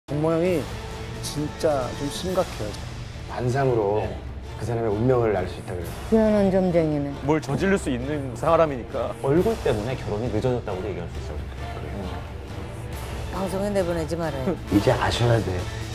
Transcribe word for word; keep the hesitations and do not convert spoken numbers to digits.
모양이 진짜 좀 심각해요. 반상으로 네. 그 사람의 운명을 알 수 있다 그래요. 표현은 점쟁이네. 뭘 저지를 수 있는 사람이니까. 얼굴 때문에 결혼이 늦어졌다고도 얘기할 수 있어요. 방송에 내보내지 말아요. 이제 아셔야 돼.